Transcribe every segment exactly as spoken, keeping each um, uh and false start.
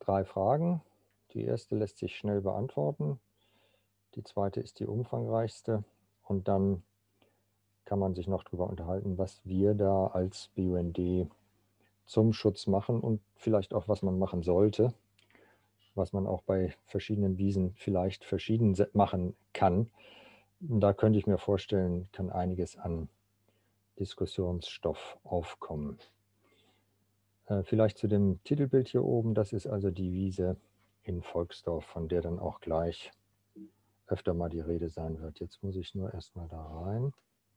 drei Fragen. Die erste lässt sich schnell beantworten. Die zweite ist die umfangreichste. Und dann kann man sich noch darüber unterhalten, was wir da als B U N D zum Schutz machen und vielleicht auch, was man machen sollte, was man auch bei verschiedenen Wiesen vielleicht verschieden machen kann. Da könnte ich mir vorstellen, kann einiges an Diskussionsstoff aufkommen. Äh, vielleicht zu dem Titelbild hier oben, das ist also die Wiese in Volksdorf, von der dann auch gleich öfter mal die Rede sein wird. Jetzt muss ich nur erstmal da rein.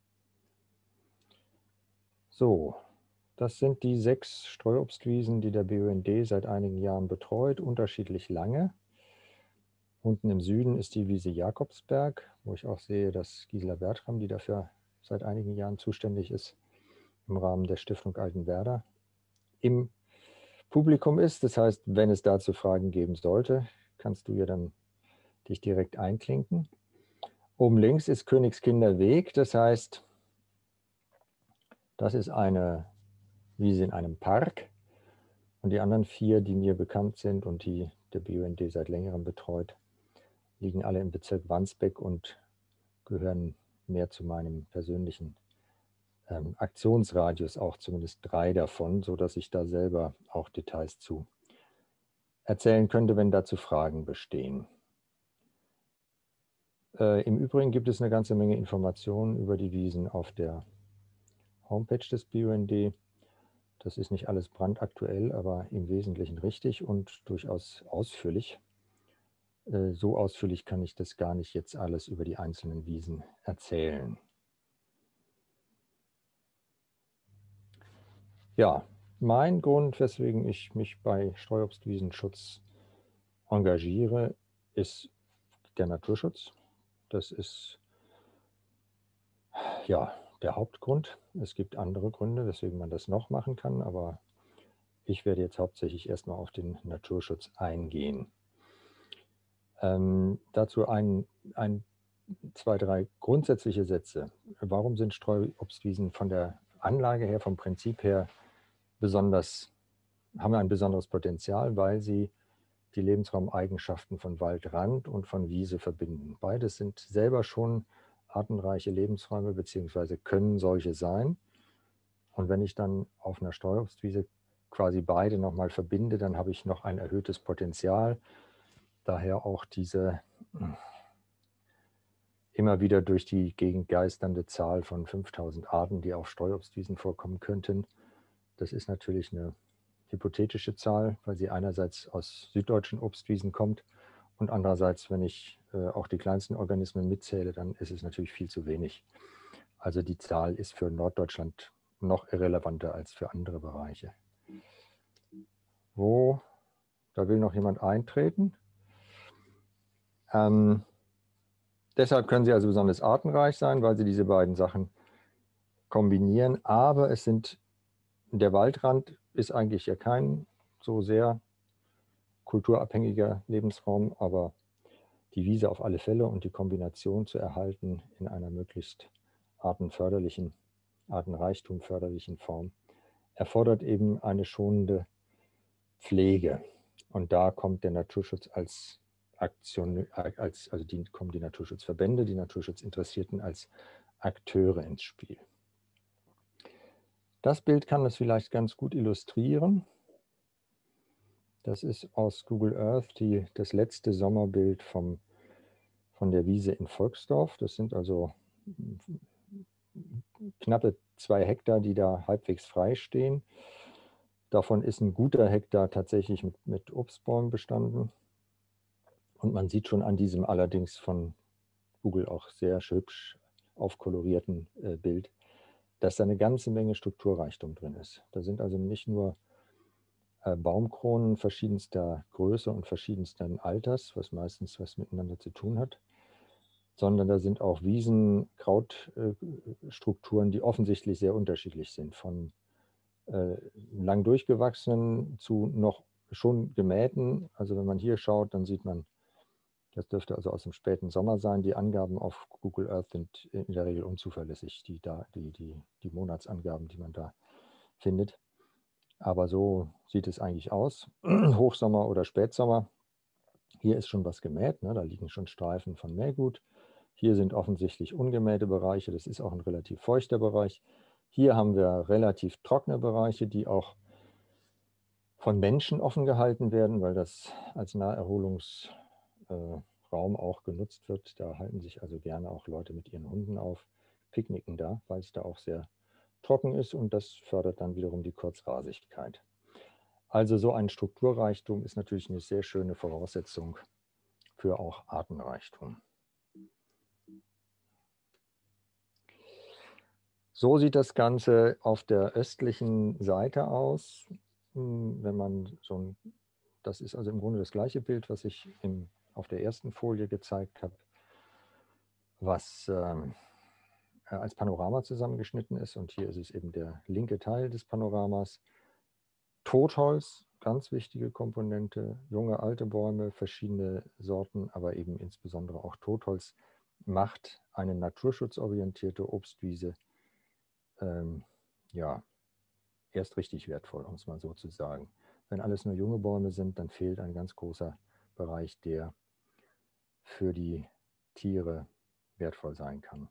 So, das sind die sechs Streuobstwiesen, die der B U N D seit einigen Jahren betreut, unterschiedlich lange. Unten im Süden ist die Wiese Jakobsberg, wo ich auch sehe, dass Gisela Bertram, die dafür seit einigen Jahren zuständig ist, im Rahmen der Stiftung Altenwerder, im Publikum ist. Das heißt, wenn es dazu Fragen geben sollte, kannst du ja dann dich direkt einklinken. Oben links ist Königskinder-Weg, das heißt, das ist eine Wiese in einem Park. Und die anderen vier, die mir bekannt sind und die der B U N D seit längerem betreut, liegen alle im Bezirk Wandsbek und gehören mehr zu meinem persönlichen ähm, Aktionsradius, auch zumindest drei davon, sodass ich da selber auch Details zu erzählen könnte, wenn dazu Fragen bestehen. Äh, Im Übrigen gibt es eine ganze Menge Informationen über die Wiesen auf der Homepage des B U N D. Das ist nicht alles brandaktuell, aber im Wesentlichen richtig und durchaus ausführlich. Äh, so ausführlich kann ich das gar nicht jetzt alles über die einzelnen Wiesen erzählen. Ja, mein Grund, weswegen ich mich bei Streuobstwiesenschutz engagiere, ist der Naturschutz. Das ist ja der Hauptgrund. Es gibt andere Gründe, weswegen man das noch machen kann, aber ich werde jetzt hauptsächlich erstmal auf den Naturschutz eingehen. Ähm, dazu ein, ein, zwei, drei grundsätzliche Sätze. Warum sind Streuobstwiesen von der Anlage her, vom Prinzip her besonders, haben ein besonderes Potenzial, weil sie die Lebensraumeigenschaften von Waldrand und von Wiese verbinden. Beides sind selber schon artenreiche Lebensräume beziehungsweise können solche sein. Und wenn ich dann auf einer Streuobstwiese quasi beide nochmal verbinde, dann habe ich noch ein erhöhtes Potenzial. Daher auch diese immer wieder durch die Gegend geisternde Zahl von fünftausend Arten, die auf Streuobstwiesen vorkommen könnten. Das ist natürlich eine hypothetische Zahl, weil sie einerseits aus süddeutschen Obstwiesen kommt und andererseits, wenn ich äh, auch die kleinsten Organismen mitzähle, dann ist es natürlich viel zu wenig. Also die Zahl ist für Norddeutschland noch irrelevanter als für andere Bereiche. Wo, da will noch jemand eintreten. Ähm, deshalb können sie also besonders artenreich sein, weil sie diese beiden Sachen kombinieren. Aber es sind, der Waldrand ist eigentlich ja kein so sehr kulturabhängiger Lebensraum, aber die Wiese auf alle Fälle und die Kombination zu erhalten in einer möglichst artenförderlichen, Artenreichtum förderlichen Form erfordert eben eine schonende Pflege. Und da kommt der Naturschutz als Aktion, als, also die, kommen die Naturschutzverbände, die Naturschutzinteressierten als Akteure ins Spiel. Das Bild kann das vielleicht ganz gut illustrieren. Das ist aus Google Earth die, das letzte Sommerbild vom, von der Wiese in Volksdorf. Das sind also knappe zwei Hektar, die da halbwegs frei stehen. Davon ist ein guter Hektar tatsächlich mit, mit Obstbäumen bestanden. Und man sieht schon an diesem allerdings von Google auch sehr hübsch aufkolorierten äh, Bild, dass da eine ganze Menge Strukturreichtum drin ist. Da sind also nicht nur äh, Baumkronen verschiedenster Größe und verschiedensten Alters, was meistens was miteinander zu tun hat, sondern da sind auch Wiesen, Krautstrukturen, die offensichtlich sehr unterschiedlich sind, von äh, lang durchgewachsenen zu noch schon gemähten. Also wenn man hier schaut, dann sieht man, das dürfte also aus dem späten Sommer sein. Die Angaben auf Google Earth sind in der Regel unzuverlässig, die, da, die, die, die Monatsangaben, die man da findet. Aber so sieht es eigentlich aus. Hochsommer oder Spätsommer. Hier ist schon was gemäht, ne? Da liegen schon Streifen von Mähgut. Hier sind offensichtlich ungemähte Bereiche. Das ist auch ein relativ feuchter Bereich. Hier haben wir relativ trockene Bereiche, die auch von Menschen offen gehalten werden, weil das als Naherholungsraum auch genutzt wird. Da halten sich also gerne auch Leute mit ihren Hunden auf, picknicken da, weil es da auch sehr trocken ist und das fördert dann wiederum die Kurzrasigkeit. Also so ein Strukturreichtum ist natürlich eine sehr schöne Voraussetzung für auch Artenreichtum. So sieht das Ganze auf der östlichen Seite aus. Wenn man so ein, das ist also im Grunde das gleiche Bild, was ich im, auf der ersten Folie gezeigt habe, was ähm, als Panorama zusammengeschnitten ist. Und hier ist es eben der linke Teil des Panoramas. Totholz, ganz wichtige Komponente, junge, alte Bäume, verschiedene Sorten, aber eben insbesondere auch Totholz macht eine naturschutzorientierte Obstwiese ähm, ja, erst richtig wertvoll, um es mal so zu sagen. Wenn alles nur junge Bäume sind, dann fehlt ein ganz großer Bereich, der für die Tiere wertvoll sein kann.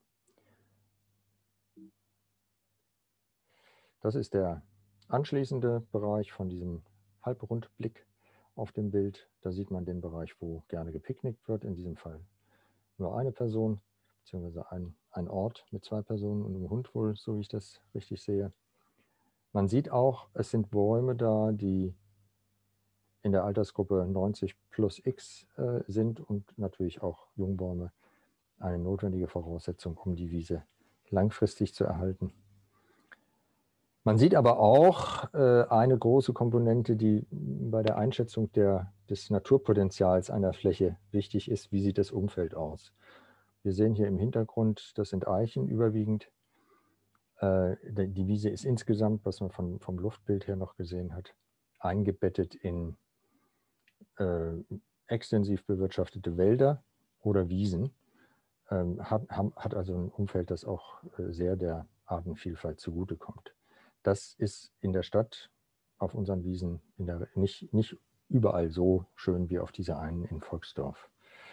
Das ist der anschließende Bereich von diesem Halbrundblick auf dem Bild. Da sieht man den Bereich, wo gerne gepicknickt wird, in diesem Fall nur eine Person, beziehungsweise ein, ein Ort mit zwei Personen und einem Hund wohl, so wie ich das richtig sehe. Man sieht auch, es sind Bäume da, die in der Altersgruppe neunzig plus X äh, sind und natürlich auch Jungbäume eine notwendige Voraussetzung, um die Wiese langfristig zu erhalten. Man sieht aber auch äh, eine große Komponente, die bei der Einschätzung der, des Naturpotenzials einer Fläche wichtig ist. Wie sieht das Umfeld aus? Wir sehen hier im Hintergrund, das sind Eichen überwiegend. Äh, die Wiese ist insgesamt, was man von, vom Luftbild her noch gesehen hat, eingebettet in äh, extensiv bewirtschaftete Wälder oder Wiesen. Ähm, hat, hat also ein Umfeld, das auch äh, sehr der Artenvielfalt zugutekommt. Das ist in der Stadt auf unseren Wiesen in der, nicht, nicht überall so schön wie auf dieser einen in Volksdorf.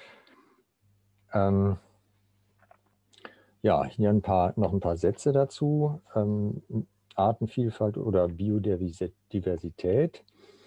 Ähm, ja, hier ein paar, noch ein paar Sätze dazu. Ähm, Artenvielfalt oder Biodiversität.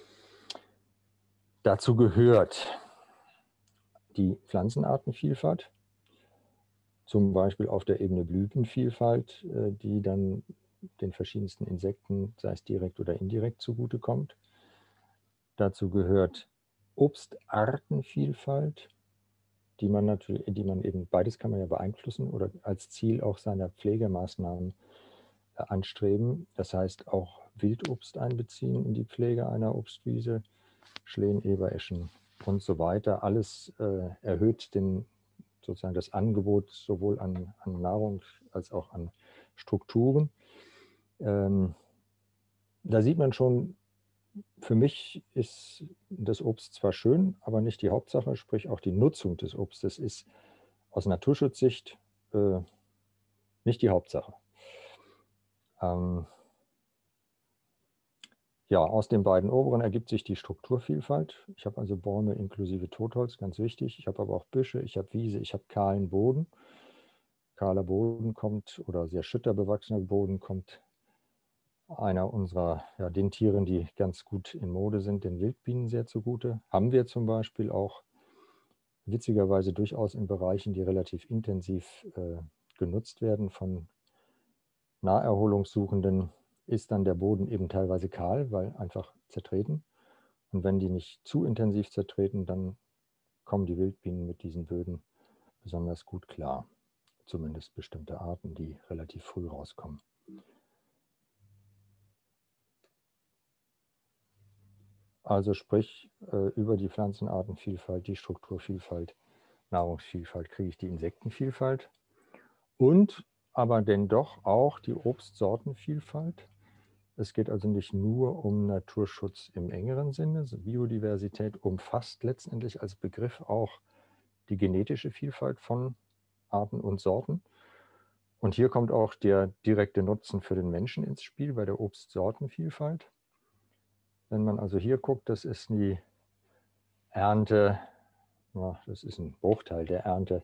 Dazu gehört die Pflanzenartenvielfalt, zum Beispiel auf der Ebene Blütenvielfalt, äh, die dann den verschiedensten Insekten, sei es direkt oder indirekt, zugutekommt. Dazu gehört Obstartenvielfalt, die man natürlich, die man eben, beides kann man ja beeinflussen oder als Ziel auch seiner Pflegemaßnahmen äh, anstreben. Das heißt auch Wildobst einbeziehen in die Pflege einer Obstwiese, Schlehen, Ebereschen und so weiter. Alles äh, erhöht den, sozusagen das Angebot sowohl an, an Nahrung als auch an Strukturen. Ähm, da sieht man schon, für mich ist das Obst zwar schön, aber nicht die Hauptsache, sprich auch die Nutzung des Obstes ist aus Naturschutzsicht äh, nicht die Hauptsache. Ähm, ja, aus den beiden oberen ergibt sich die Strukturvielfalt. Ich habe also Bäume inklusive Totholz, ganz wichtig. Ich habe aber auch Büsche, ich habe Wiese, ich habe kahlen Boden. Kahler Boden kommt oder sehr schütterbewachsener Boden kommt einer unserer, ja, den Tieren, die ganz gut in Mode sind, den Wildbienen sehr zugute. Haben wir zum Beispiel auch witzigerweise durchaus in Bereichen, die relativ intensiv äh, genutzt werden von Naherholungssuchenden, ist dann der Boden eben teilweise kahl, weil einfach zertreten. Und wenn die nicht zu intensiv zertreten, dann kommen die Wildbienen mit diesen Böden besonders gut klar. Zumindest bestimmte Arten, die relativ früh rauskommen. Also sprich, äh, über die Pflanzenartenvielfalt, die Strukturvielfalt, Nahrungsvielfalt kriege ich die Insektenvielfalt und aber denn doch auch die Obstsortenvielfalt. Es geht also nicht nur um Naturschutz im engeren Sinne. Also Biodiversität umfasst letztendlich als Begriff auch die genetische Vielfalt von Arten und Sorten. Und hier kommt auch der direkte Nutzen für den Menschen ins Spiel bei der Obstsortenvielfalt. Wenn man also hier guckt, das ist die Ernte, ja, das ist ein Bruchteil der Ernte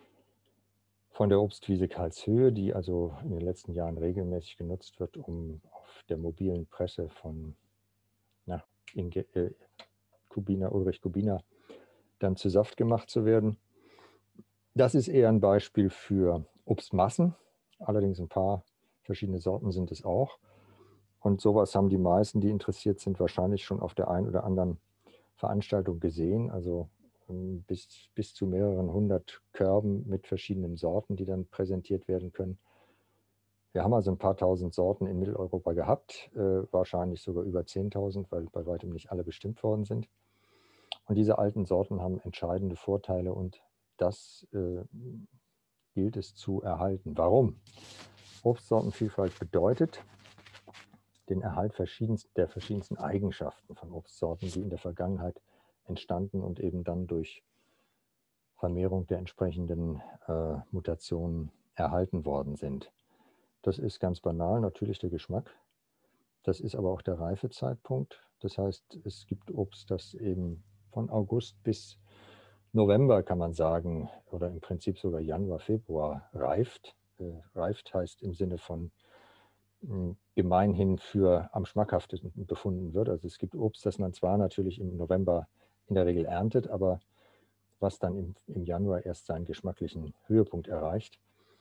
von der Obstwiese Karlshöhe, die also in den letzten Jahren regelmäßig genutzt wird, um auf der mobilen Presse von na, Inge, äh, Kubiner, Ulrich Kubiner dann zu Saft gemacht zu werden. Das ist eher ein Beispiel für Obstmassen, allerdings ein paar verschiedene Sorten sind es auch. Und sowas haben die meisten, die interessiert sind, wahrscheinlich schon auf der einen oder anderen Veranstaltung gesehen. Also bis, bis zu mehreren hundert Körben mit verschiedenen Sorten, die dann präsentiert werden können. Wir haben also ein paar tausend Sorten in Mitteleuropa gehabt, äh, wahrscheinlich sogar über zehntausend, weil bei weitem nicht alle bestimmt worden sind. Und diese alten Sorten haben entscheidende Vorteile und das äh, gilt es zu erhalten. Warum? Obstsortenvielfalt bedeutet den Erhalt verschiedenst, der verschiedensten Eigenschaften von Obstsorten, die in der Vergangenheit entstanden und eben dann durch Vermehrung der entsprechenden äh, Mutationen erhalten worden sind. Das ist ganz banal, natürlich der Geschmack. Das ist aber auch der Reifezeitpunkt. Das heißt, es gibt Obst, das eben von August bis November, kann man sagen, oder im Prinzip sogar Januar, Februar reift. Äh, reift heißt im Sinne von mh, gemeinhin für am schmackhaftesten befunden wird. Also es gibt Obst, das man zwar natürlich im November in der Regel erntet, aber was dann im, im Januar erst seinen geschmacklichen Höhepunkt erreicht.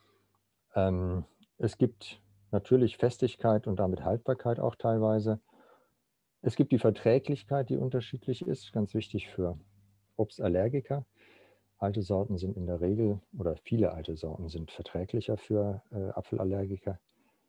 Ähm, es gibt natürlich Festigkeit und damit Haltbarkeit auch teilweise. Es gibt die Verträglichkeit, die unterschiedlich ist, ganz wichtig für Obstallergiker. Alte Sorten sind in der Regel, oder viele alte Sorten sind verträglicher für äh, Apfelallergiker.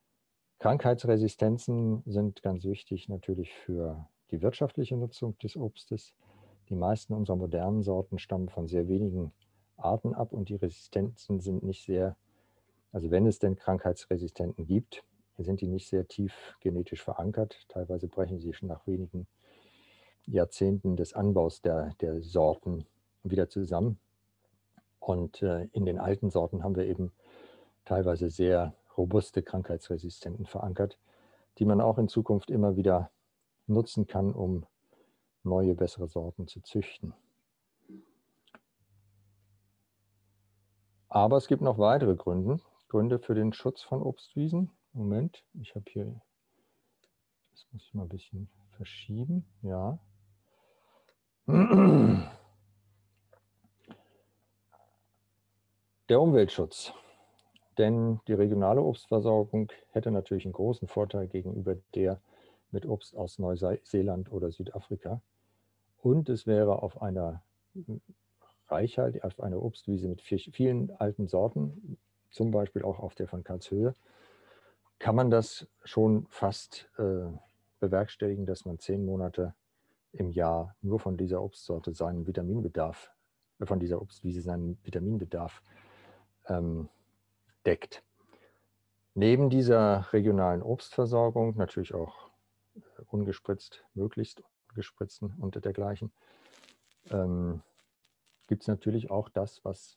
Krankheitsresistenzen sind ganz wichtig natürlich für die wirtschaftliche Nutzung des Obstes. Die meisten unserer modernen Sorten stammen von sehr wenigen Arten ab und die Resistenzen sind nicht sehr, also wenn es denn Krankheitsresistenten gibt, sind die nicht sehr tief genetisch verankert. Teilweise brechen sie schon nach wenigen Jahrzehnten des Anbaus der, der Sorten wieder zusammen. Und äh, in den alten Sorten haben wir eben teilweise sehr robuste Krankheitsresistenten verankert, die man auch in Zukunft immer wieder nutzen kann, um neue, bessere Sorten zu züchten. Aber es gibt noch weitere Gründe, Gründe für den Schutz von Obstwiesen. Moment, ich habe hier, das muss ich mal ein bisschen verschieben, ja. Der Umweltschutz. Denn die regionale Obstversorgung hätte natürlich einen großen Vorteil gegenüber der mit Obst aus Neuseeland oder Südafrika. Und es wäre auf einer Reichheit, auf einer Obstwiese mit vielen alten Sorten, zum Beispiel auch auf der von Karlshöhe, kann man das schon fast äh, bewerkstelligen, dass man zehn Monate im Jahr nur von dieser Obstsorte seinen Vitaminbedarf, äh, von dieser Obstwiese seinen Vitaminbedarf ähm, deckt. Neben dieser regionalen Obstversorgung, natürlich auch ungespritzt, möglichst ungespritzten und dergleichen, ähm, gibt es natürlich auch das, was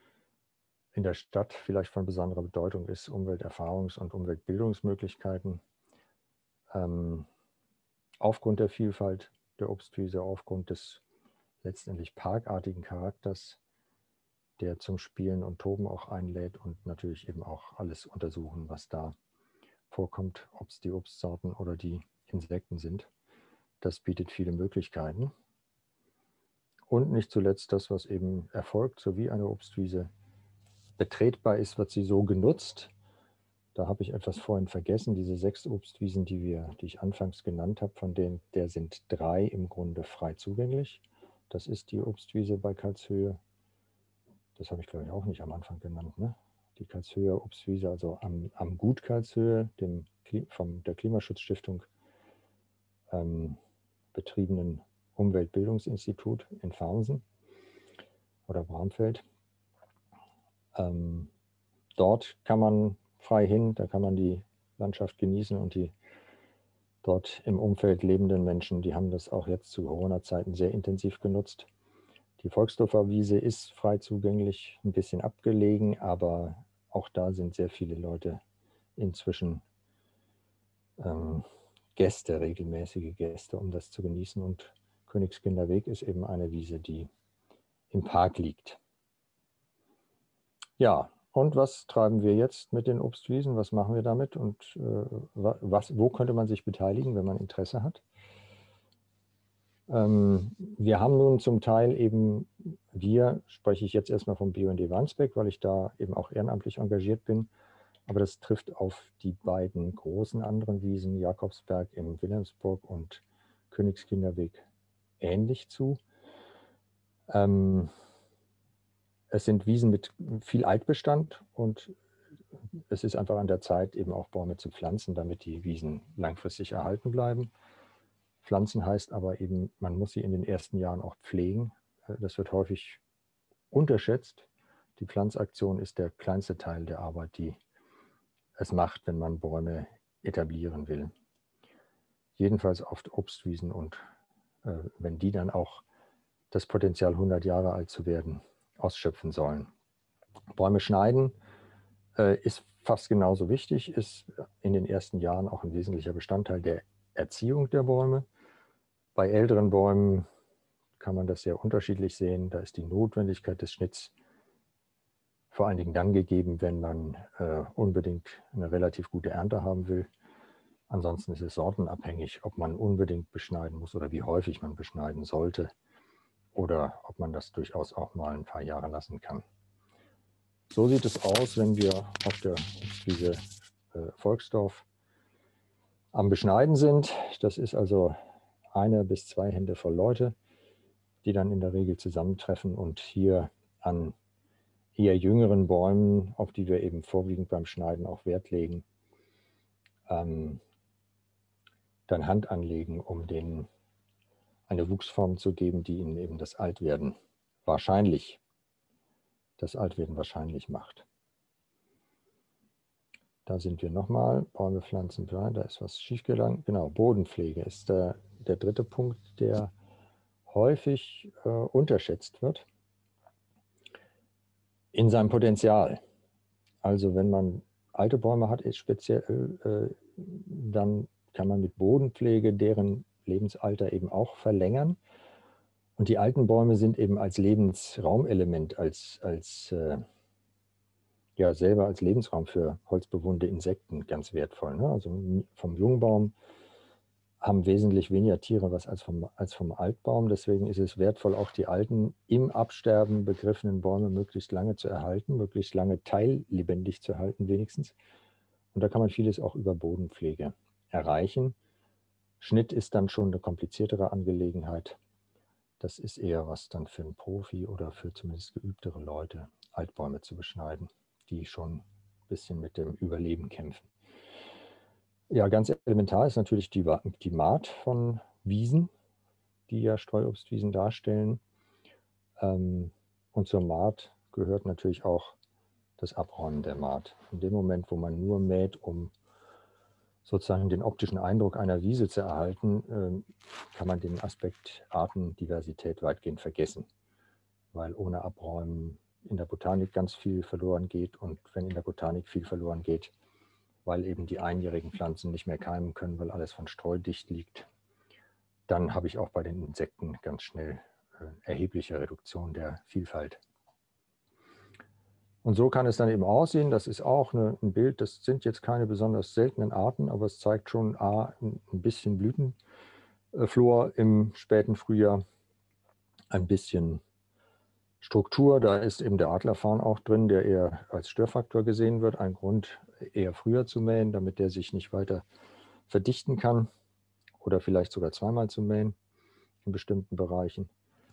in der Stadt vielleicht von besonderer Bedeutung ist, Umwelterfahrungs- und Umweltbildungsmöglichkeiten. Ähm, aufgrund der Vielfalt der Obstwiese, aufgrund des letztendlich parkartigen Charakters, der zum Spielen und Toben auch einlädt und natürlich eben auch alles untersuchen, was da vorkommt, ob es die Obstsorten oder die Insekten sind. Das bietet viele Möglichkeiten. Und nicht zuletzt das, was eben erfolgt, so wie eine Obstwiese betretbar ist, wird sie so genutzt. Da habe ich etwas vorhin vergessen, diese sechs Obstwiesen, die, wir, die ich anfangs genannt habe, von denen der sind drei im Grunde frei zugänglich. Das ist die Obstwiese bei Karlshöhe. Das habe ich, glaube ich, auch nicht am Anfang genannt, ne? Die Karlshöher Obstwiese, also am, am Gut Karlshöhe, dem von der Klimaschutzstiftung ähm, betriebenen Umweltbildungsinstitut in Farmsen oder Bramfeld. Ähm, dort kann man frei hin, da kann man die Landschaft genießen und die dort im Umfeld lebenden Menschen, die haben das auch jetzt zu Corona-Zeiten sehr intensiv genutzt. Die Volksdorfer Wiese ist frei zugänglich, ein bisschen abgelegen, aber auch da sind sehr viele Leute inzwischen ähm, Gäste, regelmäßige Gäste, um das zu genießen. Und Königskinderweg ist eben eine Wiese, die im Park liegt. Ja, und was treiben wir jetzt mit den Obstwiesen? Was machen wir damit? Und äh, was, wo könnte man sich beteiligen, wenn man Interesse hat? Ähm, wir haben nun zum Teil eben, wir, spreche ich jetzt erstmal vom B U N D Wandsbek, weil ich da eben auch ehrenamtlich engagiert bin, aber das trifft auf die beiden großen anderen Wiesen, Jakobsberg in Wilhelmsburg und Königskinderweg, ähnlich zu. Ähm, es sind Wiesen mit viel Altbestand und es ist einfach an der Zeit, eben auch Bäume zu pflanzen, damit die Wiesen langfristig erhalten bleiben. Pflanzen heißt aber eben, man muss sie in den ersten Jahren auch pflegen. Das wird häufig unterschätzt. Die Pflanzaktion ist der kleinste Teil der Arbeit, die es macht, wenn man Bäume etablieren will. Jedenfalls auf Obstwiesen und äh, wenn die dann auch das Potenzial, hundert Jahre alt zu werden, ausschöpfen sollen. Bäume schneiden äh, ist fast genauso wichtig, ist in den ersten Jahren auch ein wesentlicher Bestandteil der Erziehung der Bäume. Bei älteren Bäumen kann man das sehr unterschiedlich sehen. Da ist die Notwendigkeit des Schnitts vor allen Dingen dann gegeben, wenn man äh, unbedingt eine relativ gute Ernte haben will. Ansonsten ist es sortenabhängig, ob man unbedingt beschneiden muss oder wie häufig man beschneiden sollte oder ob man das durchaus auch mal ein paar Jahre lassen kann. So sieht es aus, wenn wir auf der Obstwiese äh, Volksdorf am Beschneiden sind. Das ist also eine bis zwei Hände voll Leute, die dann in der Regel zusammentreffen und hier an eher jüngeren Bäumen, auf die wir eben vorwiegend beim Schneiden auch Wert legen, ähm, dann Hand anlegen, um denen eine Wuchsform zu geben, die ihnen eben das Altwerden wahrscheinlich, das Altwerden wahrscheinlich macht. Da sind wir nochmal, Bäume pflanzen, da ist was schiefgegangen. Genau, Bodenpflege ist der, der dritte Punkt, der häufig äh, unterschätzt wird in seinem Potenzial. Also wenn man alte Bäume hat, ist speziell, äh, dann kann man mit Bodenpflege deren Lebensalter eben auch verlängern. Und die alten Bäume sind eben als Lebensraumelement, als, als äh, ja, selber als Lebensraum für holzbewohnende Insekten ganz wertvoll. Ne? Also vom Jungbaum haben wesentlich weniger Tiere was als vom, als vom Altbaum. Deswegen ist es wertvoll, auch die alten, im Absterben begriffenen Bäume möglichst lange zu erhalten, möglichst lange teillebendig zu halten wenigstens. Und da kann man vieles auch über Bodenpflege erreichen. Schnitt ist dann schon eine kompliziertere Angelegenheit. Das ist eher was dann für einen Profi oder für zumindest geübtere Leute, Altbäume zu beschneiden, die schon ein bisschen mit dem Überleben kämpfen. Ja, ganz elementar ist natürlich die, die Mahd von Wiesen, die ja Streuobstwiesen darstellen. Und zur Mahd gehört natürlich auch das Abräumen der Mahd. In dem Moment, wo man nur mäht, um sozusagen den optischen Eindruck einer Wiese zu erhalten, kann man den Aspekt Artendiversität weitgehend vergessen, weil ohne Abräumen in der Botanik ganz viel verloren geht und wenn in der Botanik viel verloren geht, weil eben die einjährigen Pflanzen nicht mehr keimen können, weil alles von Streu dicht liegt, dann habe ich auch bei den Insekten ganz schnell erhebliche Reduktion der Vielfalt. Und so kann es dann eben aussehen. Das ist auch eine, ein Bild, das sind jetzt keine besonders seltenen Arten, aber es zeigt schon A, ein bisschen Blütenflor im späten Frühjahr, ein bisschen Struktur. Da ist eben der Adlerfarn auch drin, der eher als Störfaktor gesehen wird. Ein Grund, eher früher zu mähen, damit der sich nicht weiter verdichten kann oder vielleicht sogar zweimal zu mähen in bestimmten Bereichen.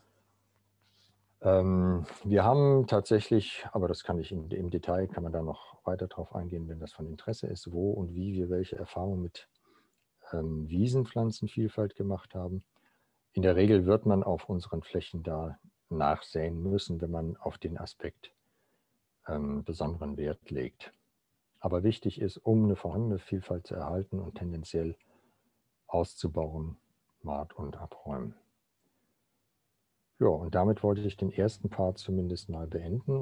Wir haben tatsächlich, aber das kann ich in, im Detail, kann man da noch weiter drauf eingehen, wenn das von Interesse ist, wo und wie wir welche Erfahrungen mit ähm, Wiesenpflanzenvielfalt gemacht haben. In der Regel wird man auf unseren Flächen da nachsäen müssen, wenn man auf den Aspekt ähm, besonderen Wert legt. Aber wichtig ist, um eine vorhandene Vielfalt zu erhalten und tendenziell auszubauen, Mahd und abräumen. Ja, und damit wollte ich den ersten Part zumindest mal beenden.